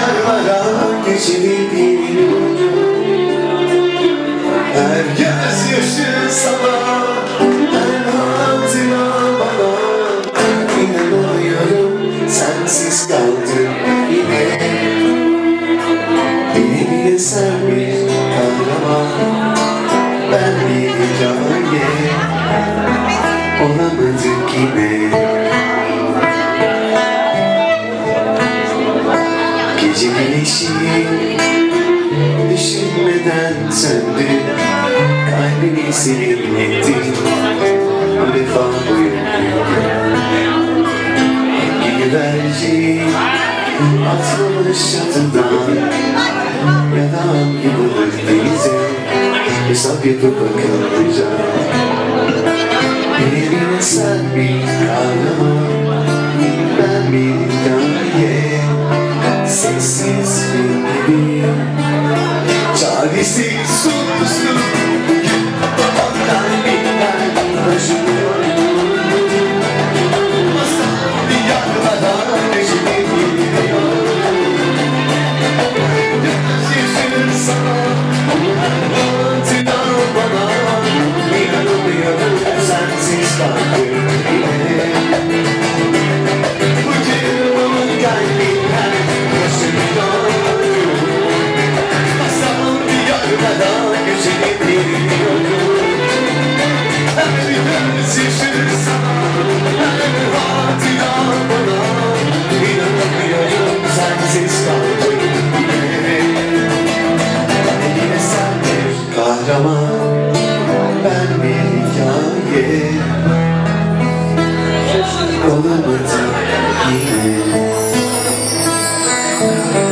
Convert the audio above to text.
diyarlara geçebiliyorum. Her gözyaşı sana, her hatıra bana. İnanamıyorum sensiz kaldım yine. Beni bile sen bir kahraman, ben bir hikaye, olamadık yine. Gece güneşi düşünmeden söndü, kalbimi serinlettin bu defa boyunca. Hangi güvercin atlamış çatıdan, ya da hangi balık denize hesap yapıp akıllıca. Birine sen bir kahraman, ben bir hikaye, sessiz film gibi, çaresiz sustum. Kalbimden taşıyorum, masal diyarlara geçebiliyorum. Gözyaşın sana, hatıra bana. İnanamıyorum sensiz kaldım yine. Ucumun kalbinden taşıyorum, masal diyarlara geçebiliyorum. Her gözyaşın sana, her hatıra bana. İnanamıyorum sensiz kaldım yine. Yine sen bir kahraman, ben bir hikaye, olamadım yine.